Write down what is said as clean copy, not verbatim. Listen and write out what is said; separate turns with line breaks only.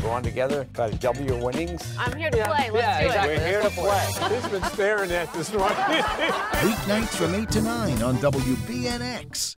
go on together, try to double your winnings.
I'm here to play. Let's do
exactly.
it.
We're here to play. He's been staring at this one.
Weeknights from 8 to 9 on WBNX.